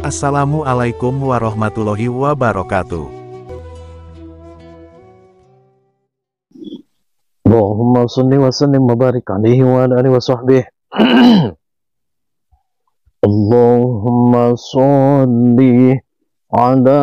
Assalamualaikum warahmatullahi wabarakatuh. Allahumma salli wa sallim wa barik alaihi wa ala alihi wa sahbihi. Allahumma salli ala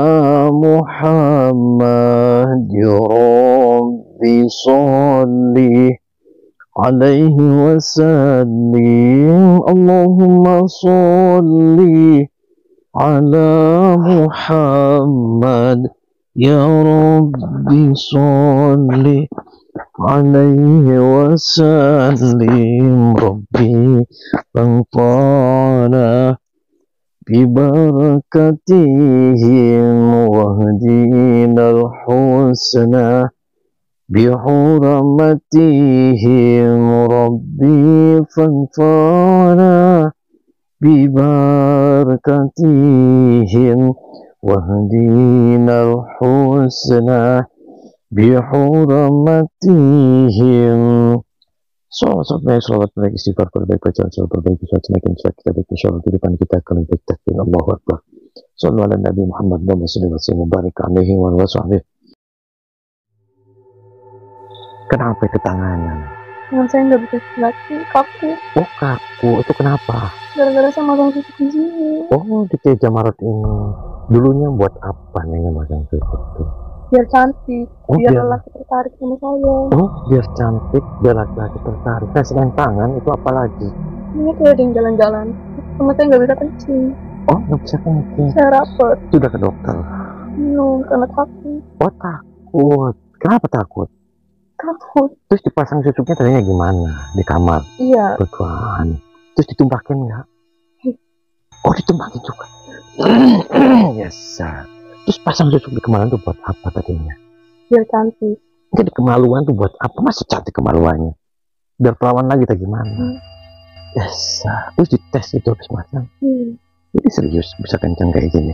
Muhammad ya Rabbi salli alaihi wa sallim. Allahumma salli ala Muhammad ya Rabbi salli alaihi wa sallim. Rabbi fanfa'na bi barakatihim wahdinal husna bi hurmatihim. Rabbi fanfa'na bi barakatihim wahdinal husna bihurmatihim. Salawat baik istighfar berbaik bacaan salawat berbaik semakin kita baik insyaallah kehidupan kita akan lebih takbir. Allahu akbar. Sallallahu ala Nabi Muhammad wa sallallahu barik alaihi wa sahbihi. Kenapa itu tangannya? Tangan saya nggak bisa gerak, kaku. Oh kaku, itu kenapa? Gara-gara saya masang susuk di sini. Oh di Keja Marot ini. Dulunya buat apa nih masang susuk itu? Biar cantik, Oh, biar biar- lelaki tertarik sama saya. Oh biar cantik, biar laki-laki tertarik. Nah selain tangan itu apa lagi? Ini kayak ada yang jalan-jalan. Sama saya nggak bisa kencing. Oh nggak bisa kencing. Saya rapet, Sudah ke dokter. bingung karena takut. Oh takut. Kenapa takut? Takut. Terus dipasang susuknya tadinya gimana? Di kamar Iya, berduaan. Terus ditumpakin nggak? Oh ditumpakin juga. Yes. Terus pasang susuk di kemaluan tuh buat apa tadinya? biar cantik. Mungkin di kemaluan tuh buat apa? Masih cantik kemaluannya. Biar perawan lagi tak gimana? Yes. Terus dites itu habis masang. Ini serius bisa kencang kayak gini?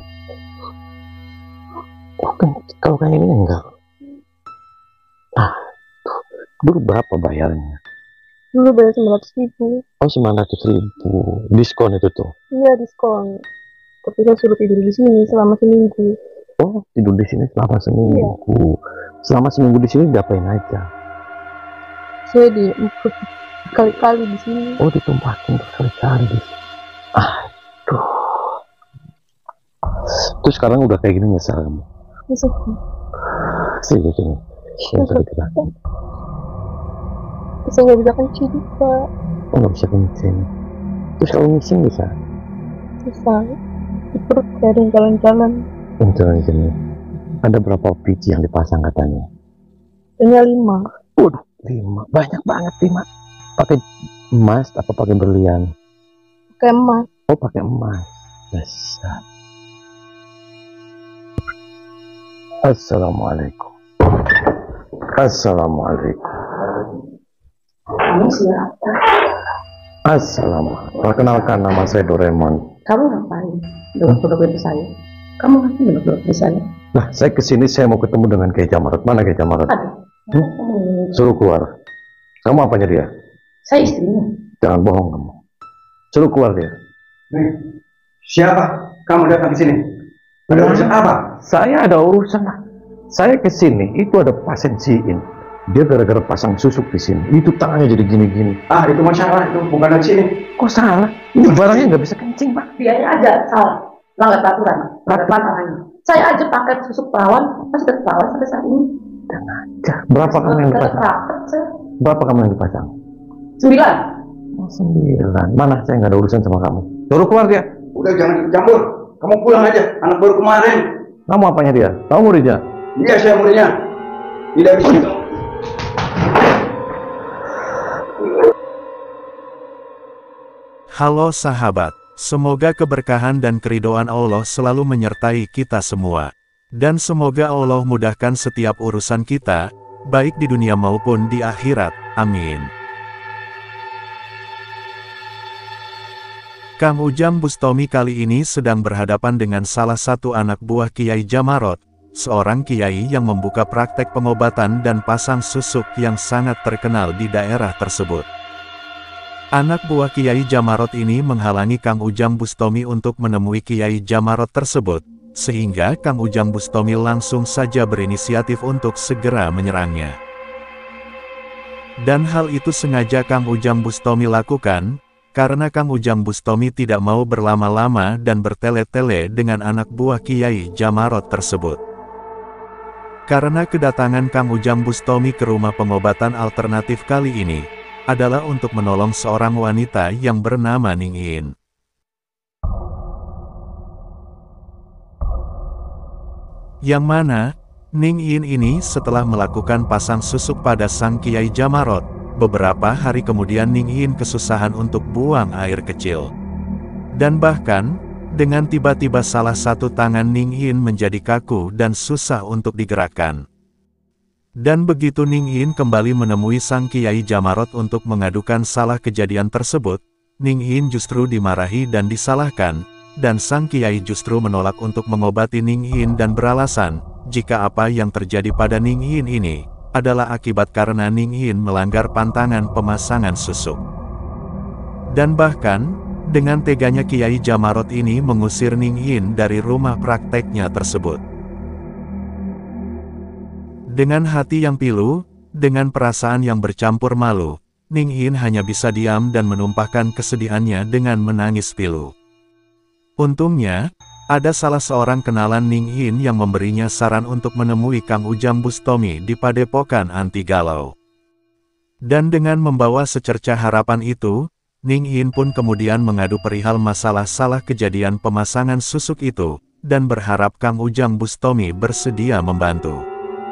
Oh kan kalau kayak ini enggak. Ah, tuh. Dulu berapa bayarnya? Dulu bayar 900.000. Oh 900.000 diskon itu tuh. Iya, diskon. Tapi saya suruh tidur di sini selama seminggu. Oh tidur di sini selama seminggu. Selama seminggu di sini diapain aja? Saya diempuk kali-kali di sini. Oh ditumpahin berkali-kali di sini. Aduh. Terus sekarang udah kayak gini nyesel kamu? Bisa. Serius ini? Yang tadi kita. Saya nggak bisa kencing juga. Oh nggak bisa kencing. Terus kalau ngising bisa? Bisa. Di perut kayak ada yang jalan-jalan. Jalan gini. Ada berapa biji yang dipasang katanya? Hanya 5. Waduh 5. Banyak banget 5. Pakai emas apa pakai berlian? Pakai emas. Oh pakai emas. Bisa. Assalamualaikum. Assalamualaikum. Kamu siapa? Assalamualaikum. Perkenalkan nama saya Doraemon. Kamu ngapain? Duduk-duduk di saya. Kamu ngapain duduk-duduk di saya? Nah, saya kesini saya mau ketemu dengan Keja Marot. Mana Keja Marot? Aduh. Suruh keluar. Kamu apanya dia? Saya istrinya. Jangan bohong kamu. Suruh keluar dia. Siapa kamu datang ke sini? Ada urusan apa? Saya ada urusan. Saya kesini itu ada pasien Siin. Dia gara-gara pasang susuk di sini. Itu tangannya jadi gini-gini. Itu masalah, itu bukan dari sini. Kok salah? Ini barangnya nggak bisa kencing, Pak. Biarnya aja salah. Langgar peraturan. Langgar tangannya. Saya aja pakai susuk perawan. Pas sudah perawan sampai saat ini. Berapa kamu yang dipasang? Rapet saya. Berapa kamu yang dipasang? 9. Oh, 9. Mana saya nggak ada urusan sama kamu. Suruh keluar dia. Udah jangan campur. Kamu pulang aja. Anak baru kemarin. Kamu apanya dia? Kamu muridnya? Iya saya muridnya. Tidak bisa. Halo sahabat, semoga keberkahan dan keridhaan Allah selalu menyertai kita semua. Dan semoga Allah mudahkan setiap urusan kita, baik di dunia maupun di akhirat. Amin. Kang Ujang Bustomi kali ini sedang berhadapan dengan salah satu anak buah Kiai Jamarot, seorang kiai yang membuka praktek pengobatan dan pasang susuk yang sangat terkenal di daerah tersebut. Anak buah Kiai Jamarot ini menghalangi Kang Ujang Bustomi untuk menemui Kiai Jamarot tersebut, sehingga Kang Ujang Bustomi langsung saja berinisiatif untuk segera menyerangnya. Dan hal itu sengaja Kang Ujang Bustomi lakukan, karena Kang Ujang Bustomi tidak mau berlama-lama dan bertele-tele dengan anak buah Kiai Jamarot tersebut. Karena kedatangan Kang Ujang Bustomi ke rumah pengobatan alternatif kali ini, adalah untuk menolong seorang wanita yang bernama Ning In. Yang mana, Ning In ini setelah melakukan pasang susuk pada sang Kiai Jamarot, beberapa hari kemudian Ning In kesusahan untuk buang air kecil. Dan bahkan, dengan tiba-tiba salah satu tangan Ning In menjadi kaku dan susah untuk digerakkan. Dan begitu Ning In kembali menemui sang Kiai Jamarot untuk mengadukan salah kejadian tersebut, Ning In justru dimarahi dan disalahkan, dan sang Kiai justru menolak untuk mengobati Ning In dan beralasan, jika apa yang terjadi pada Ning In ini, adalah akibat karena Ning In melanggar pantangan pemasangan susuk. Dan bahkan, dengan teganya Kiai Jamarot ini mengusir Ning In dari rumah prakteknya tersebut. Dengan hati yang pilu, dengan perasaan yang bercampur malu, Ning In hanya bisa diam dan menumpahkan kesedihannya dengan menangis pilu. Untungnya, ada salah seorang kenalan Ning In yang memberinya saran untuk menemui Kang Ujang Bustomi di Padepokan Anti Galau. Dan dengan membawa secercah harapan itu, Ning In pun kemudian mengadu perihal masalah salah kejadian pemasangan susuk itu, dan berharap Kang Ujang Bustomi bersedia membantu.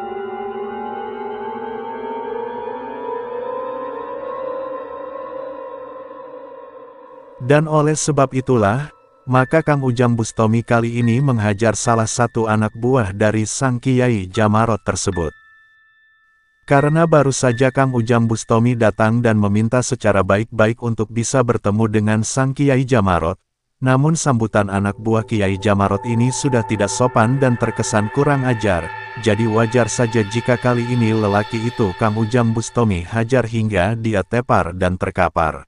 Dan oleh sebab itulah, maka Kang Ujang Bustomi kali ini menghajar salah satu anak buah dari sang Kiai Jamarot tersebut. Karena baru saja Kang Ujang Bustomi datang dan meminta secara baik-baik untuk bisa bertemu dengan sang Kiai Jamarot, namun sambutan anak buah Kiai Jamarot ini sudah tidak sopan dan terkesan kurang ajar, jadi wajar saja jika kali ini lelaki itu Kang Ujang Bustomi hajar hingga dia tepar dan terkapar.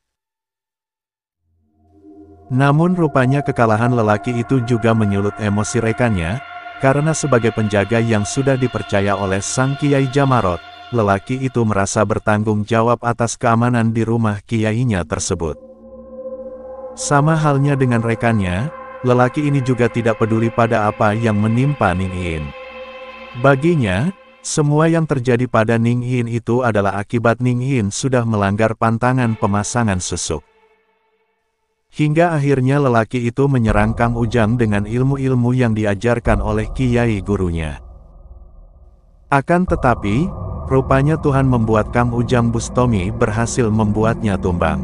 Namun rupanya kekalahan lelaki itu juga menyulut emosi rekannya, karena sebagai penjaga yang sudah dipercaya oleh sang Kiai Jamarot, lelaki itu merasa bertanggung jawab atas keamanan di rumah kiainya tersebut. Sama halnya dengan rekannya, lelaki ini juga tidak peduli pada apa yang menimpa Ning In. Baginya, semua yang terjadi pada Ning In itu adalah akibat Ning In sudah melanggar pantangan pemasangan susuk. Hingga akhirnya lelaki itu menyerang Kang Ujang dengan ilmu-ilmu yang diajarkan oleh kiai gurunya. Akan tetapi, rupanya Tuhan membuat Kang Ujang Bustomi berhasil membuatnya tumbang.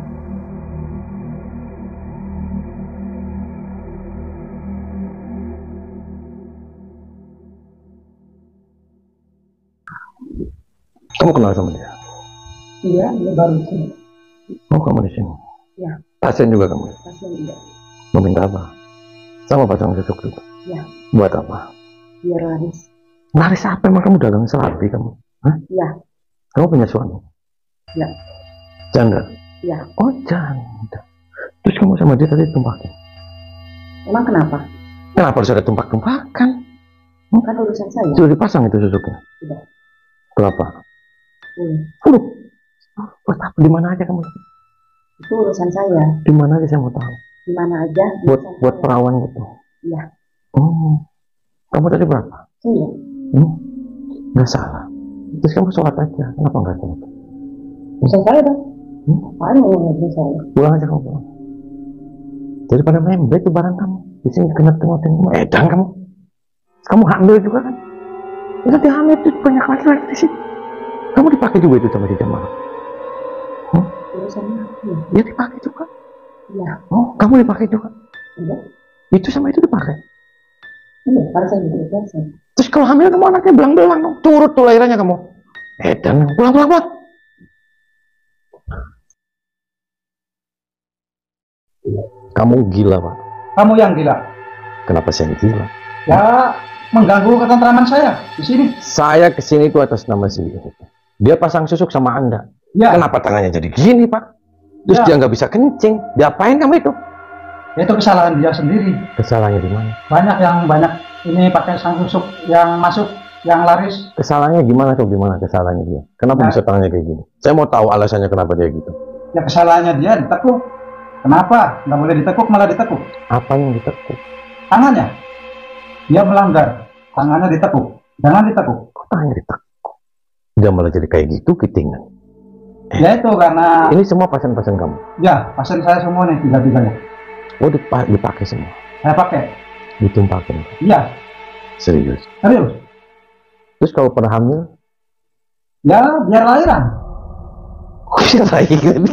Kamu kenal sama dia? Iya, dia baru di sini. Oh, kamu di sini? Ya. Pasien juga kamu? Pasien juga. Mau minta apa? Sama pasang susuk juga? Ya. Buat apa? Biar laris. Laris apa? Emang kamu dagang serabi kamu? Hah? Iya. Kamu punya suami? Ya. Janda? Ya. Oh, janda. Terus kamu sama dia tadi tumpahin? Emang kenapa? Kenapa harus ada tumpak-tumpakan? Kan urusan saya. Sudah dipasang itu susuknya? Sudah. Berapa? Buat apa? Di mana aja kamu? Itu urusan saya. Di mana aja saya mau tahu. Di mana aja. Buat perawan gitu. Iya. Oh. Kamu tadi berapa? Iya. Nggak salah. Terus kamu sholat aja. Kenapa nggak sholat? Urusan saya dong. Apaan yang ngomongin saya? Pulang aja kamu pulang. Daripada member itu barang kamu. Di sini kena tengokin kamu. Edan kamu. Kamu hamil juga kan? Nanti hamil itu banyak laki-laki di sini. Kamu dipakai juga itu sama di Jamal. Urusannya apa ya? Ya dipakai juga. Iya. Oh, kamu dipakai juga. Iya. Itu sama itu dipakai. Iya, harus saya biasa. Terus kalau hamil kamu anaknya belang-belang dong. Turut tuh lahirannya kamu. Edan, pulang. Kamu gila, Pak. Kamu yang gila. Kenapa saya gila? Ya, mengganggu ketentraman saya di sini. Saya kesini itu atas nama si dia pasang susuk sama Anda. Ya. Kenapa tangannya jadi gini, Pak? Terus Ya. dia nggak bisa kencing. Diapain kamu itu? Itu kesalahan dia sendiri. Kesalahannya di mana? Banyak ini pakai sang susuk yang masuk, yang laris. Kesalahannya gimana tuh? Gimana kesalahannya dia? Kenapa Nah. bisa tangannya kayak gini? Saya mau tahu alasannya kenapa dia gitu. Ya kesalahannya dia ditekuk. Kenapa? Nggak boleh ditekuk, malah ditekuk. Apa yang ditekuk? Tangannya. Dia melanggar. Tangannya ditekuk. Jangan ditekuk. Kok tangannya ditekuk? Dia malah jadi kayak gitu kitingan. Ya itu karena Ini semua pasien-pasien kamu? ya pasien saya semua nih tiga-tiganya. Oh dipakai semua? Saya pakai. Ditumpakin? Iya, Serius? serius. Terus kalau pernah hamil? Ya biar lahiran. Biar lahiran?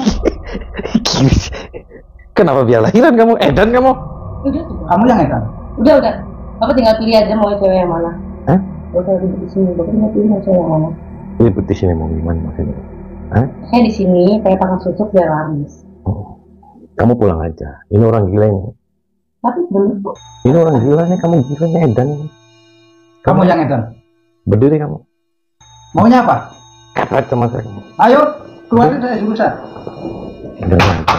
Kenapa biar lahiran kamu? Edan kamu? Udah tuh. Kamu yang edan. Udah. Bapak tinggal pilih aja mau cewek yang mana. Hah? Gak usah ribet di sini. Bapak tinggal pilih mau cewek yang mana. Ribut di sini mau gimana maksudnya? Saya di sini kayak pakai susuk biar laris. Oh. Kamu pulang aja. Ini orang gila ini. Tapi bener kok. Ini orang gila nih. Kamu gila nih Edan. Kamu yang edan. Berdiri kamu. Maunya apa? Kepet sama saya kamu. Ayo, keluarin saya jurusan. Udah nanti.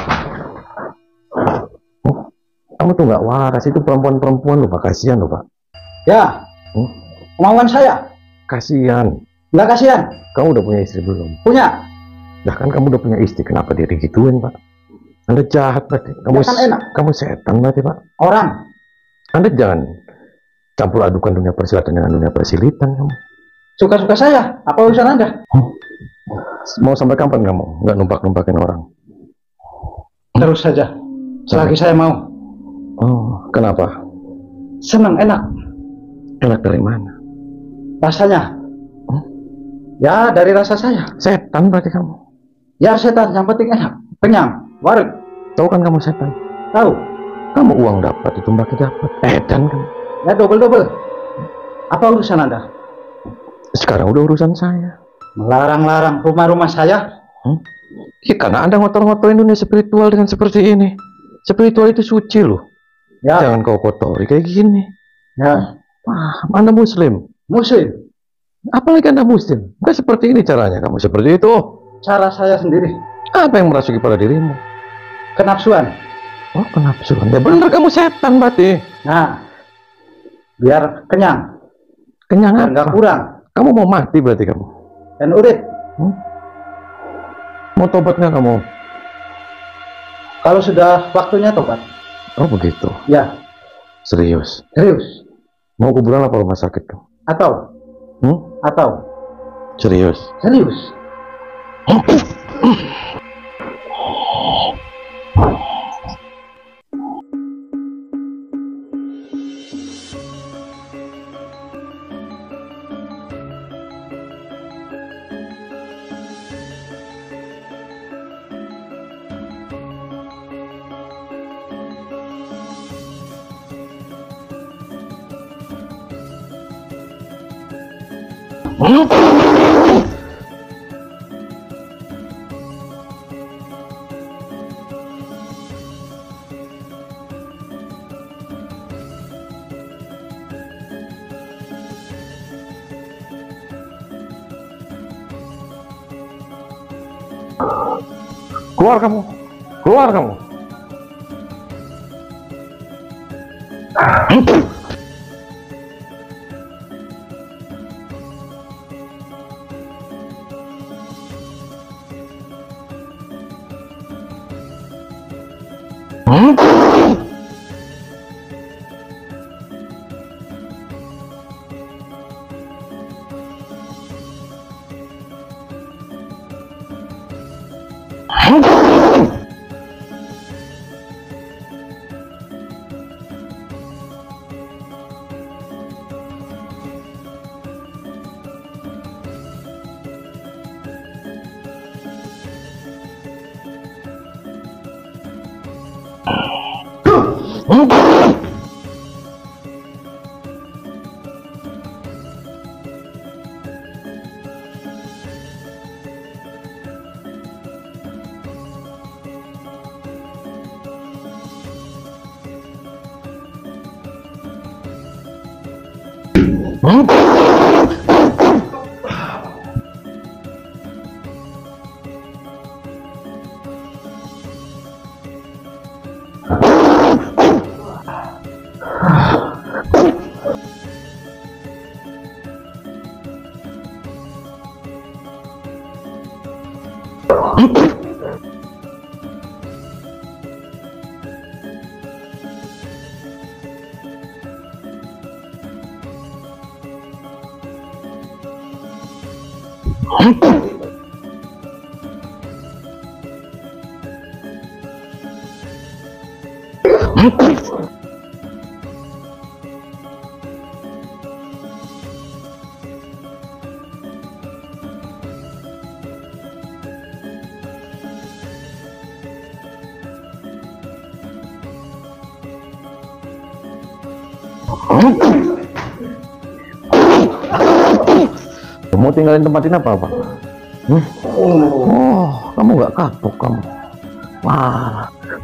Oh, kamu tuh nggak waras. Itu perempuan-perempuan loh Pak. Kasihan loh Pak. Ya, kemauan saya. Kasihan. Nggak kasihan. Kamu udah punya istri belum? Punya. Nah kan kamu udah punya istri. Kenapa dia digituin Pak? Anda jahat berarti. Kamu, Ya kan enak. kamu setan berarti Pak. Orang. Anda jangan campur adukan dunia persilatan dengan dunia persilitan kamu. Suka-suka saya. Apa urusan Anda? Mau sampai kapan kamu nggak numpak-numpakin orang? Terus saja. Selagi saya mau. Oh, kenapa? Senang, enak. Enak dari mana? Rasanya. Ya, dari rasa saya. Setan berarti kamu. Ya, setan. Yang penting enak. Kenyang. Wareg. Tahu kan kamu setan? Tahu. Kamu uang dapat, ditumbaki dapat. Edan kamu. Ya, double-double. Apa urusan Anda? Sekarang udah urusan saya. Melarang-larang rumah-rumah saya. Ya, karena Anda ngotor-ngotorin dunia spiritual dengan seperti ini. Spiritual itu suci loh. Ya. Jangan kau kotori kayak gini. Ya. Paham, Anda muslim. Muslim. Apalagi Anda muslim. Bukan seperti ini caranya kamu seperti itu. Cara saya sendiri. Apa yang merasuki pada dirimu? Kenapsuan. Oh, kenapsuan. Ya bener kamu setan berarti. Nah. Biar kenyang. Kenyang Biar nggak apa? kurang. Kamu mau mati berarti kamu. Dan urip. Mau tobat nggak kamu? Kalau sudah waktunya tobat. Oh begitu. Ya. Serius. Serius. Mau kuburan apa rumah sakit tuh? Atau. Atau. Serius. Serius. Keluar kamu. Keluar kamu. Mau tinggalin tempat ini apa, Pak? Oh, kamu nggak kapok kamu. Wah.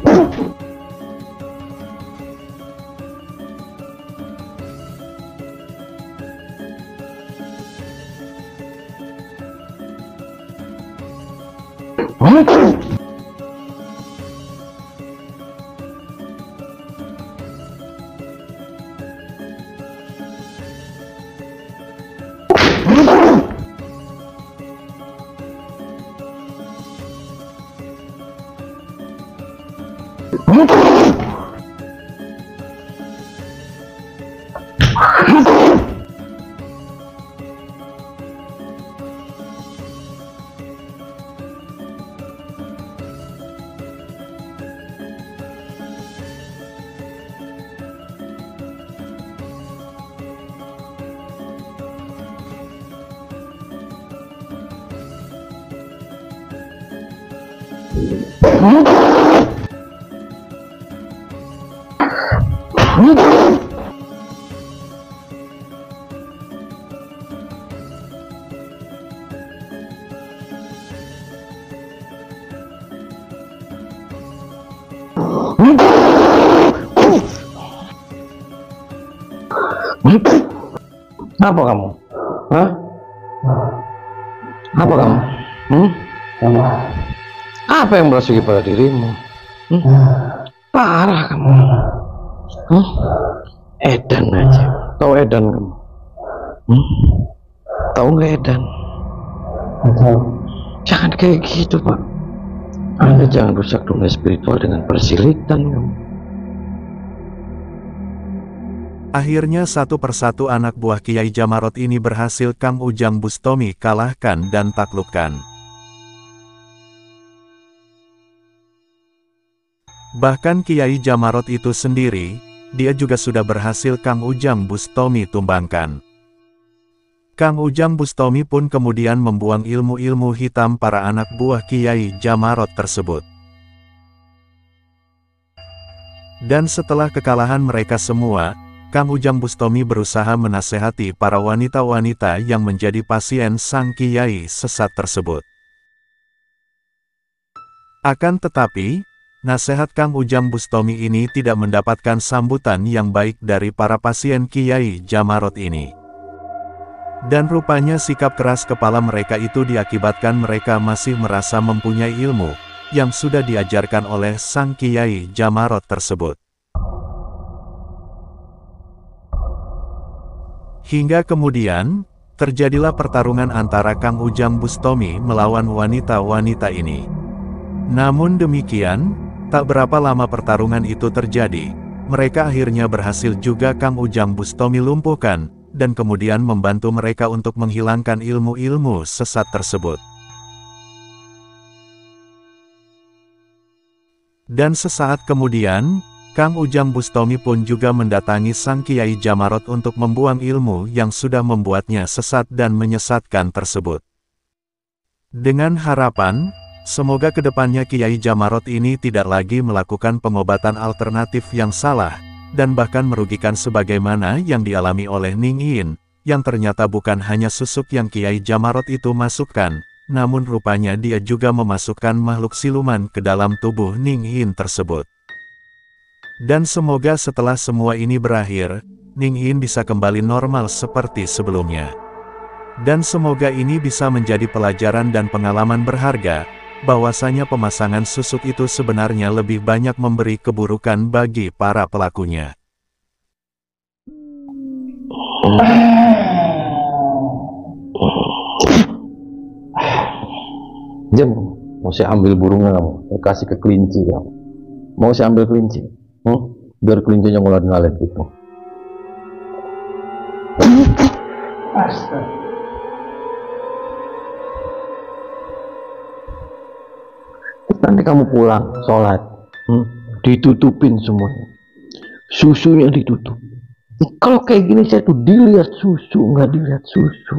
Apa kamu? Hah? Apa kamu? Apa yang berasiki pada dirimu? Parah kamu. Edan aja. Tahu edan kamu? Tahu nggak edan? Jangan kayak gitu, Pak. Anda jangan rusak dunia spiritual dengan persilitan kamu. Akhirnya satu persatu anak buah Kiai Jamarot ini berhasil Kang Ujang Bustomi kalahkan dan taklukkan. Bahkan Kiai Jamarot itu sendiri, dia juga sudah berhasil Kang Ujang Bustomi tumbangkan. Kang Ujang Bustomi pun kemudian membuang ilmu-ilmu hitam para anak buah Kiai Jamarot tersebut. Dan setelah kekalahan mereka semua, Kang Ujang Bustomi berusaha menasehati para wanita-wanita yang menjadi pasien sang Kiai sesat tersebut. Akan tetapi, nasihat Kang Ujang Bustomi ini tidak mendapatkan sambutan yang baik dari para pasien Kiai Jamarot ini. Dan rupanya sikap keras kepala mereka itu diakibatkan mereka masih merasa mempunyai ilmu yang sudah diajarkan oleh sang Kiai Jamarot tersebut. Hingga kemudian, terjadilah pertarungan antara Kang Ujang Bustomi melawan wanita-wanita ini. Namun demikian, tak berapa lama pertarungan itu terjadi, mereka akhirnya berhasil juga Kang Ujang Bustomi lumpuhkan, dan kemudian membantu mereka untuk menghilangkan ilmu-ilmu sesat tersebut. Dan sesaat kemudian, Kang Ujang Bustomi pun juga mendatangi sang Kiai Jamarot untuk membuang ilmu yang sudah membuatnya sesat dan menyesatkan tersebut. Dengan harapan, semoga kedepannya Kiai Jamarot ini tidak lagi melakukan pengobatan alternatif yang salah, dan bahkan merugikan sebagaimana yang dialami oleh Ning Yin, yang ternyata bukan hanya susuk yang Kiai Jamarot itu masukkan, namun rupanya dia juga memasukkan makhluk siluman ke dalam tubuh Ning Yin tersebut. Dan semoga setelah semua ini berakhir, Ning Yin bisa kembali normal seperti sebelumnya. Dan semoga ini bisa menjadi pelajaran dan pengalaman berharga, bahwasanya pemasangan susuk itu sebenarnya lebih banyak memberi keburukan bagi para pelakunya. Jam, Mau saya ambil burungnya kamu, saya kasih ke kelinci kamu. Mau saya ambil kelinci, biar kelincinya ngulat-ngalet gitu. Astaga. Terus nanti kamu pulang, sholat, ditutupin semuanya. Susunya ditutup. Kalau kayak gini saya tuh dilihat susu, nggak dilihat susu.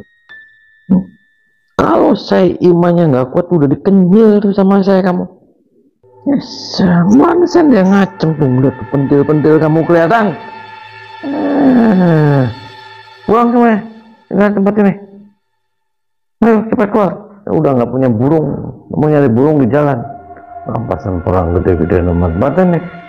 Kalau saya imannya nggak kuat, udah dikenyil tuh sama saya kamu. Yes, mana saya dia ngacem tuh, melihat pentil-pentil kamu kelihatan. Pulang semua, dengan tempat ini. Ayo cepat keluar. Saya udah nggak punya burung, mau nyari burung di jalan. Rampasan perang gede-gede nomor badan nih.